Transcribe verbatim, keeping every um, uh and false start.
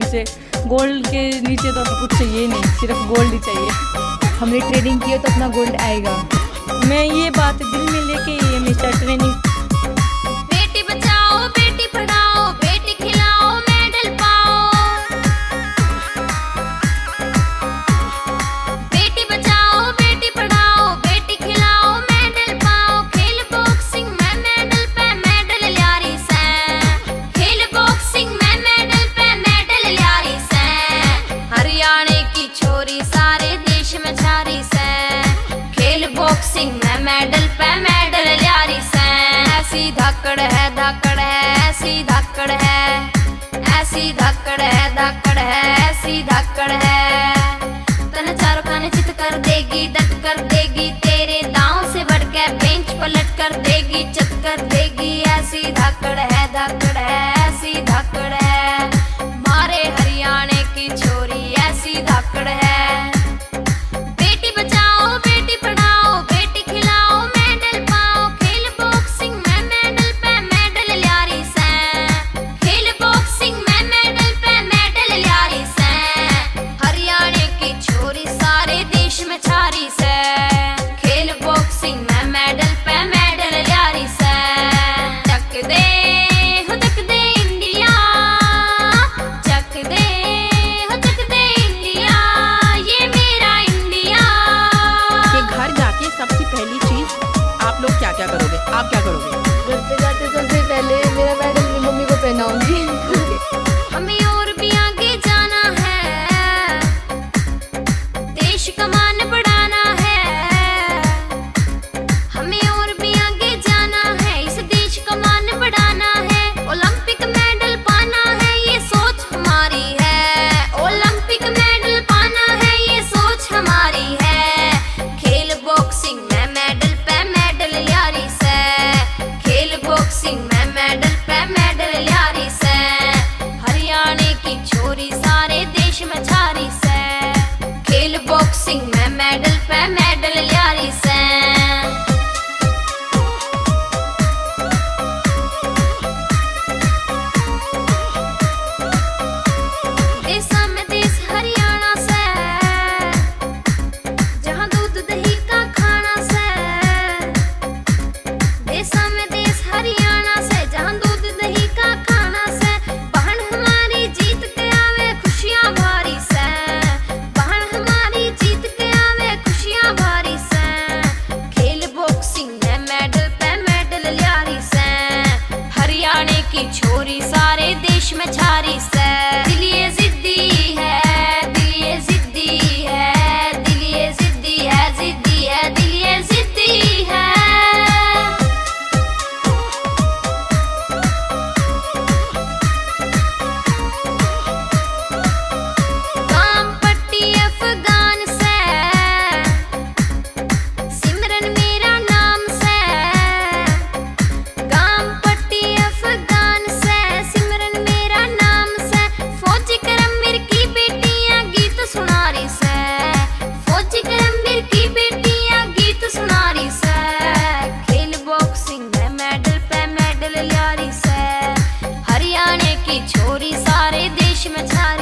से। गोल्ड के नीचे तो कुछ चाहिए नहीं, सिर्फ गोल्ड ही चाहिए। हमने ट्रेनिंग की है तो अपना गोल्ड आएगा। मैं ये बात दिल में लेके ये हमेशा ट्रेनिंग। बेटी बचाओ बेटी पढ़ाओ बेटी खिलाओ मेडल पाओ। बेटी बचाओ बेटी पढ़ाओ बेटी खिलाओ मेडल पाओ। खेल बॉक्सिंग में मेडल पे मेडल ल्यारी से। खेल बॉक्सिंग में मेडल पे मेडल ल्यारी से। हरियाणा की छोरी सारे देश में छारी से। खेल बॉक्सिंग में मेडल पे मेडल ल्यारी से। ऐसी धाकड़ है धाकड़ है ऐसी धाकड़ है। ऐसी धाकड़ है धाकड़ है ऐसी धाकड़ है। तने चारों खाने चित कर देगी दट कर देगी। तेरे दांव से बढ़ के बेंच पलट कर देगी चत कर देगी। ऐसी धाकड़ है धाकड़ है ऐसी धाकड़ है। मारे हरियाणा की छोरी ऐसी धाकड़ है। बेटी बचाओ बेटी पढ़ाओ बेटी खिलाओ मेडल पाओ। खेल बॉक्सिंग में मेडल पे मेडल ल्यारी से। खेल बॉक्सिंग में मेडल पे मेडल ल्यारी से। हरियाणा की छोरी सारे देश में छारी से। खेल बॉक्सिंग में मेडल पे मेडल ल्यारी से। चक दे हो चक दे इंडिया। चक दे हो चक दे इंडिया। ये मेरा इंडिया। के घर जाके सबसे पहली चीज आप लोग क्या क्या करोगे? आप क्या करोगे? घर पे जाते सबसे पहले मेरा मेडल मेरी मम्मी को पहनाऊंगी। हमें और भी आगे जाना है। देश का मान बढ़ाना है। हमें और भी आगे जाना है। इस देश का मान बढ़ाना है। ओलंपिक मेडल पाना है ये सोच हमारी है। ओलंपिक मेडल पाना है ये सोच हमारी है। खेल बॉक्सिंग में मेडल पे मेडल ल्यारी से। खेल बॉक्सिंग में मेडल पे मेडल ल्यारी से। हरियाणा की छोरी सारे देश में छारी से। खेल बॉक्सिंग में मेडल पे मेडल ल्यारी से। देशा में देश हरियाणा से। जहाँ दूध दही का खाना से। देशा में देश हरियाणा से। जहाँ दूध दही का खाना से। बहन हमारी जीत के आवे खुशियाँ भारी से। बहन हमारी जीत के आवे खुशियाँ भारी से। खेल बॉक्सिंग में मेडल पे मेडल ल्यारी से। हरियाणा की छोरी सारे देश में छारी से। दिल ये जिद्दी है दिल ये जिद्दी है। दिल ये जिद्दी है जिद्दी है दिल ये जिद्दी है। काम पट्टी अफगान से। सिमरन मेरा नाम से। काम पट्टी अफगान से। सिमरन मेरा नाम से। फौजी करमवीर की बेटियां गीत सुनारी से। फौजी करमवीर की बेटियां गीत सुनारी से। खेल बॉक्सिंग में मेडल पे मेडल ल्यारी से। हरियाणा की छोरी सारे देश में छारी